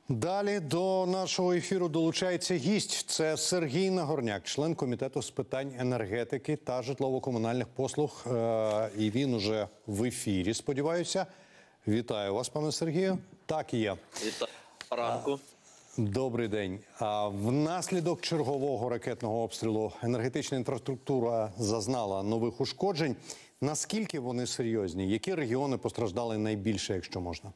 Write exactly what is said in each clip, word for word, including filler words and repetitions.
Далі до нашого ефіру долучається гість. Це Сергій Нагорняк, член комітету з питань енергетики та житлово-комунальних послуг. І він уже в ефірі, сподіваюся. Вітаю вас, пане Сергію. Так і є. Вітаю ранку. Добрий день. Внаслідок чергового ракетного обстрілу енергетична інфраструктура зазнала нових ушкоджень. Наскільки вони серйозні? Які регіони постраждали найбільше, якщо можна?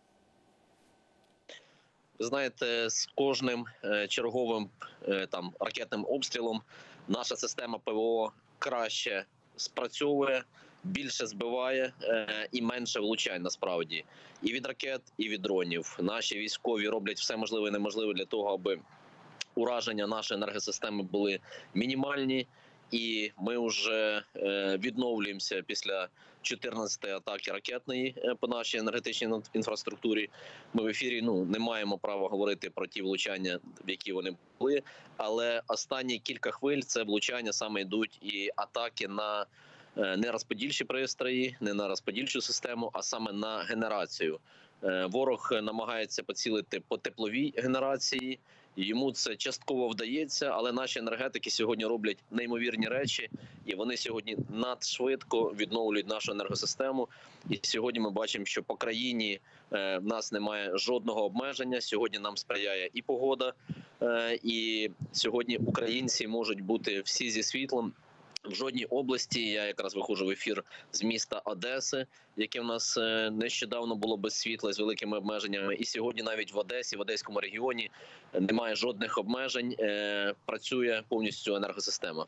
Ви знаєте, з кожним черговим там ракетним обстрілом наша система ПВО краще спрацьовує, більше збиває і менше влучає насправді. І від ракет, і від дронів. Наші військові роблять все можливе і неможливе для того, аби ураження нашої енергосистеми були мінімальні. І ми вже відновлюємося після чотирнадцятої атаки ракетної по нашій енергетичній інфраструктурі. Ми в ефірі ну, не маємо права говорити про ті влучання, в які вони були. Але останні кілька хвиль це влучання саме йдуть і атаки на не розподільчі пристрої, не на розподільчу систему, а саме на генерацію. Ворог намагається поцілити по тепловій генерації. Йому це частково вдається, але наші енергетики сьогодні роблять неймовірні речі, і вони сьогодні надшвидко відновлюють нашу енергосистему. І сьогодні ми бачимо, що по країні е, в нас немає жодного обмеження. Сьогодні нам сприяє і погода, е, і сьогодні українці можуть бути всі зі світлом. В жодній області, я якраз виходжу в ефір з міста Одеси, яке в нас нещодавно було без світла, з великими обмеженнями. І сьогодні навіть в Одесі, в Одеському регіоні немає жодних обмежень, працює повністю енергосистема.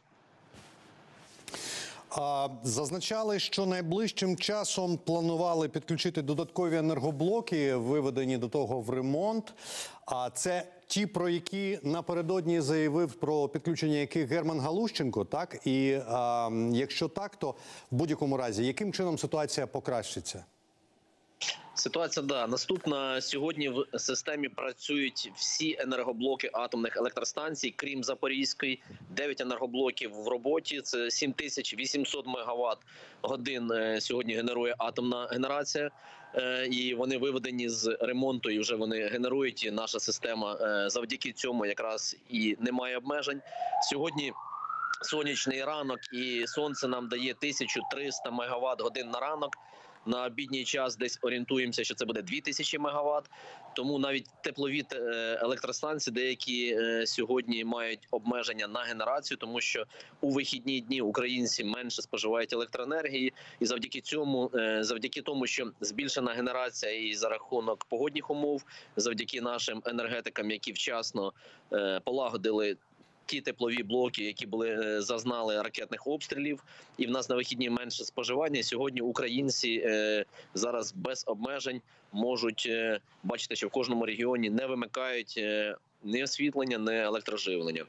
А зазначали, що найближчим часом планували підключити додаткові енергоблоки, виведені до того в ремонт. А це ті, про які напередодні заявив про підключення яких Герман Галущенко, так? І а, якщо так, то в будь-якому разі, яким чином ситуація покращиться? Ситуація, да. Наступна. Сьогодні в системі працюють всі енергоблоки атомних електростанцій, крім Запорізької. дев'ять енергоблоків в роботі. Це сім тисяч вісімсот мегаватт годин сьогодні генерує атомна генерація. І вони виведені з ремонту, і вже вони генерують. І наша система завдяки цьому якраз і немає обмежень. Сьогодні сонячний ранок, і сонце нам дає тисячу триста мегаватт годин на ранок. На обідній час десь орієнтуємося, що це буде дві тисячі мегаватт. Тому навіть теплові електростанції деякі сьогодні мають обмеження на генерацію, тому що у вихідні дні українці менше споживають електроенергії. І завдяки цьому, завдяки тому, що збільшена генерація і за рахунок погодних умов, завдяки нашим енергетикам, які вчасно полагодили ті теплові блоки, які були зазнали ракетних обстрілів, і в нас на вихідні менше споживання. Сьогодні українці е, зараз без обмежень можуть е, бачити, що в кожному регіоні не вимикають е, ні освітлення, ні електроживлення.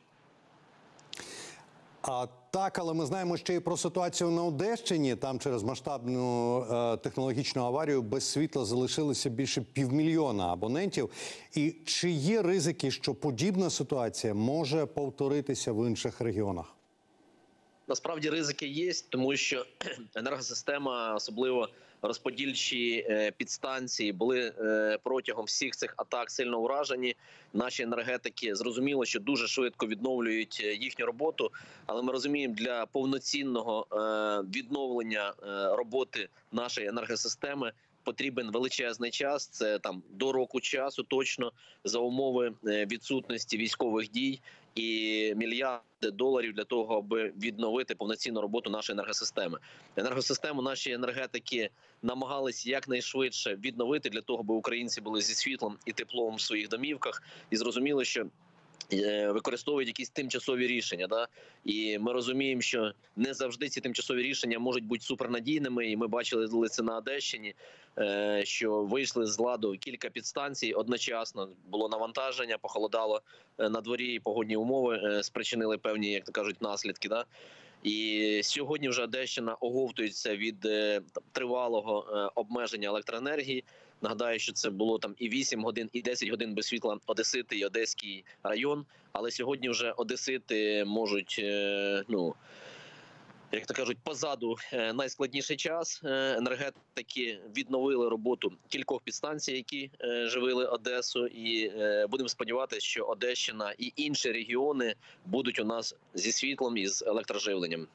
А так, але ми знаємо ще й про ситуацію на Одещині. Там через масштабну е, технологічну аварію без світла залишилося більше півмільйона абонентів. І чи є ризики, що подібна ситуація може повторитися в інших регіонах? Насправді ризики є, тому що енергосистема, особливо розподільчі підстанції, були протягом всіх цих атак сильно уражені. Наші енергетики зрозуміло, що дуже швидко відновлюють їхню роботу, але ми розуміємо, для повноцінного відновлення роботи нашої енергосистеми потрібен величезний час, це там до року часу точно, за умови відсутності військових дій і мільярди доларів для того, аби відновити повноцінну роботу нашої енергосистеми. Енергосистему наші енергетики намагались якнайшвидше відновити для того, аби українці були зі світлом і теплом в своїх домівках, і зрозуміло, що використовують якісь тимчасові рішення. Да? І ми розуміємо, що не завжди ці тимчасові рішення можуть бути супернадійними. І ми бачили це на Одещині, що вийшли з ладу кілька підстанцій одночасно. Було навантаження, похолодало на дворі, і погодні умови спричинили певні, як то кажуть, наслідки. Да? І сьогодні вже Одещина оговтується від там, тривалого обмеження електроенергії. Нагадаю, що це було там і вісім годин, і десять годин без світла Одесити і Одеський район. Але сьогодні вже одесити можуть ну, як то кажуть, позаду е, найскладніший час. Е, Енергетики відновили роботу кількох підстанцій, які е, живили Одесу, і е, будемо сподіватися, що Одещина і інші регіони будуть у нас зі світлом і з електроживленням.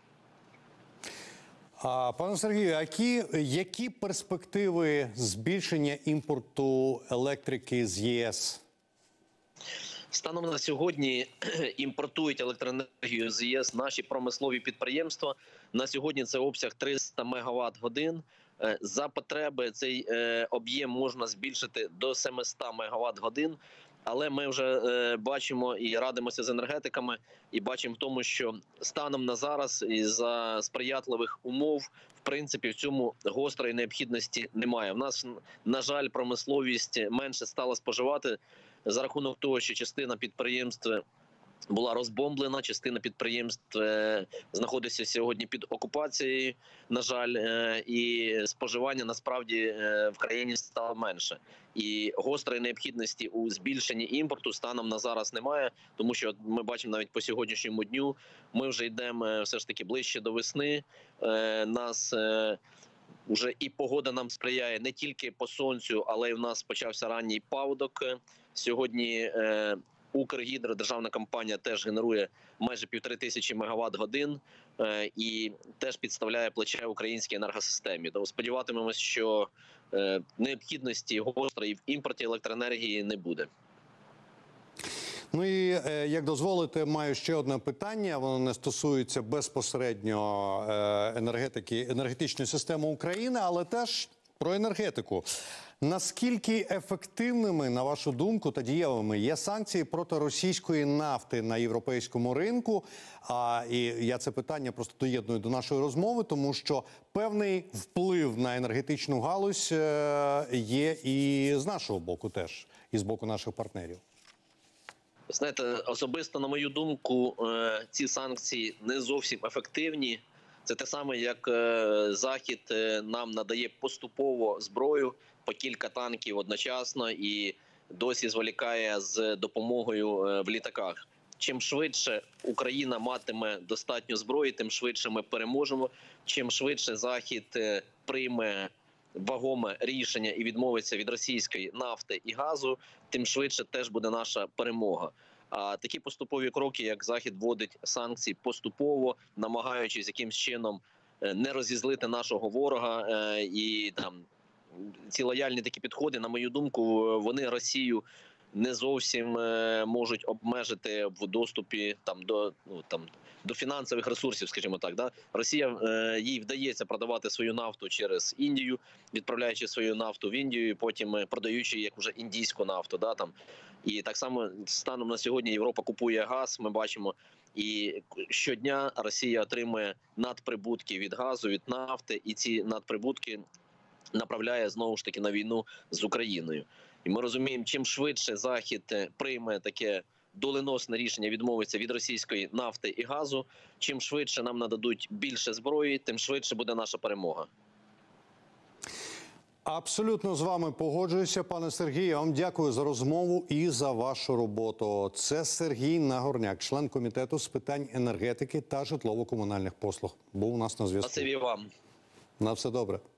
А, пане Сергію, які, які перспективи збільшення імпорту електрики з ЄС? Станом на сьогодні імпортують електроенергію з ЄС наші промислові підприємства. На сьогодні це обсяг триста мегаватт-годин. За потреби цей об'єм можна збільшити до семисот мегаватт-годин. Але ми вже е, бачимо і радимося з енергетиками, і бачимо в тому, що станом на зараз і за сприятливих умов, в принципі, в цьому гострої необхідності немає. В нас, на жаль, промисловість менше стала споживати за рахунок того, що частина підприємств була розбомблена, частина підприємств е, знаходиться сьогодні під окупацією, на жаль, е, і споживання насправді е, в країні стало менше. І гострої необхідності у збільшенні імпорту станом на зараз немає, тому що ми бачимо навіть по сьогоднішньому дню, ми вже йдемо все ж таки ближче до весни, е, нас е, вже і погода нам сприяє не тільки по сонцю, але й в нас почався ранній паводок. Сьогодні е, Укргідро, державна компанія, теж генерує майже півтори тисячі мегаватт-годин е, і теж підставляє плече українській енергосистемі. Тому сподіватимемось, що е, необхідності гострої в імпорті електроенергії не буде. Ну і, е, як дозволите, маю ще одне питання. Воно не стосується безпосередньо е, енергетики, енергетичної системи України, але теж про енергетику. Наскільки ефективними, на вашу думку, та дієвими є санкції проти російської нафти на європейському ринку? А, і я це питання просто доєдную до нашої розмови, тому що певний вплив на енергетичну галузь е, є і з нашого боку теж, і з боку наших партнерів. Знаєте, особисто, на мою думку, е, ці санкції не зовсім ефективні. Це те саме, як е, Захід е, нам надає поступово зброю, по кілька танків одночасно і досі зволікає з допомогою в літаках. Чим швидше Україна матиме достатньо зброї, тим швидше ми переможемо. Чим швидше Захід прийме вагоме рішення і відмовиться від російської нафти і газу, тим швидше теж буде наша перемога. А такі поступові кроки, як Захід вводить санкції поступово, намагаючись якимсь чином не розізлити нашого ворога і там ці лояльні такі підходи, на мою думку, вони Росію не зовсім можуть обмежити в доступі там до ну там до фінансових ресурсів, скажімо так. Да? Росія їй вдається продавати свою нафту через Індію, відправляючи свою нафту в Індію, і потім продаючи як вже індійську нафту. Да, там. І так само станом на сьогодні Європа купує газ, ми бачимо, і щодня Росія отримує надприбутки від газу, від нафти, і ці надприбутки направляє знову ж таки на війну з Україною. І ми розуміємо, чим швидше Захід прийме таке доленосне рішення, відмовиться від російської нафти і газу, чим швидше нам нададуть більше зброї, тим швидше буде наша перемога. Абсолютно з вами погоджуюся, пане Сергію. Я вам дякую за розмову і за вашу роботу. Це Сергій Нагорняк, член комітету з питань енергетики та житлово-комунальних послуг. Був у нас на зв'язку. Спасибі вам. На все добре.